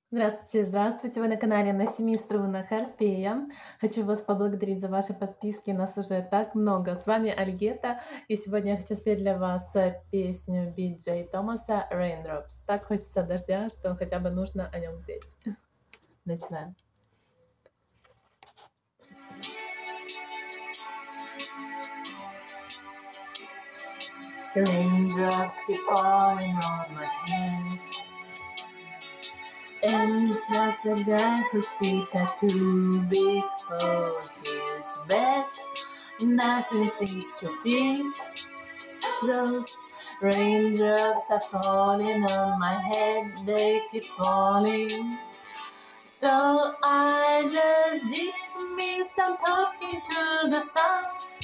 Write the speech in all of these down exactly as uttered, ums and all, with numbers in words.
Здравствуйте, здравствуйте! Вы на канале На семи струнах Орфея. Хочу вас поблагодарить за ваши подписки, нас уже так много. С вами Альгета, и сегодня я хочу спеть для вас э, песню Би Джей Томаса "Raindrops". Так хочется дождя, что хотя бы нужно о нем петь. Начинаем. Raindrops keep falling on my head, and just a guy whose feet are too big for his bed. Nothing seems to fit. Those raindrops are falling on my head, they keep falling. So I just did me some talking to the sun,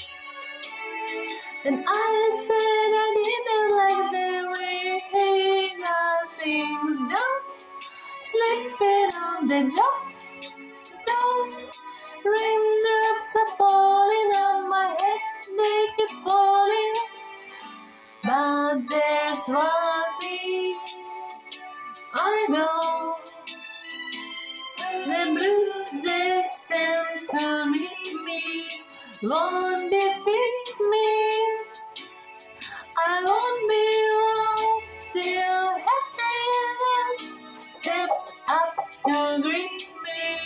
and I said I didn't like the way he got things done, slipping on the job. Those raindrops are falling on my head, they keep falling. But there's one thing I know, the blues they sent to meet me won't defeat me. I won't be long till happiness steps up to greet me.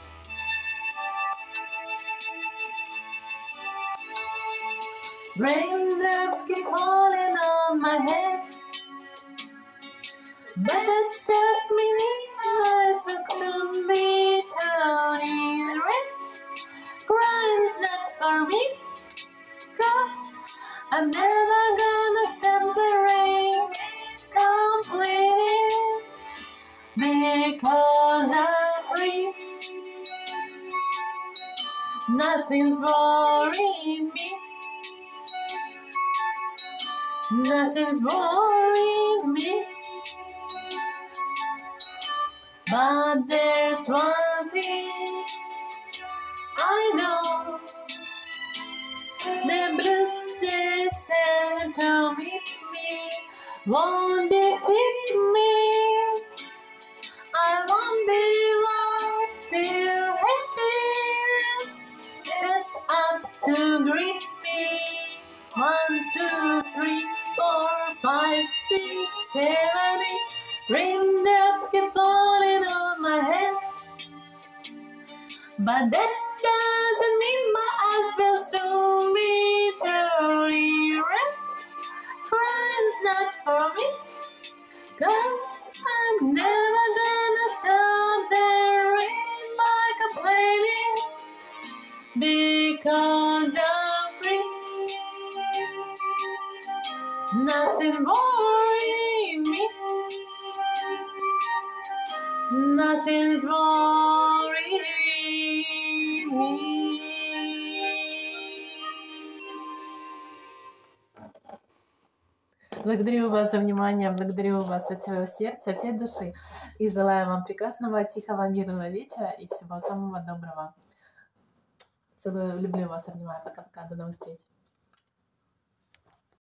Raindrops keep falling on my head, but that just means eyes will soon be turning red. Crying's not for me, 'cause I'm never gonna stop the rain complaining, because I'm free. Nothing's worrying me, nothing's worrying me. But there's one thing I know, the blues they sent to meet me won't defeat me. I won't be long till happiness steps up to greet me. One, two, three, four, five, six, seven, eight. Raindrops keep falling on my head, but that doesn't mean my eyes will soon be turning red. Crying's not for me, 'cause I'm never gonna stop the rain by complaining, because I'm free. Nothing worrying me, nothing's worrying me. Благодарю вас за внимание, благодарю вас от всего сердца, всей души, и желаю вам прекрасного, тихого, мирного вечера и всего самого доброго. Целую, люблю вас, обнимаю. Пока-пока, до новых встреч.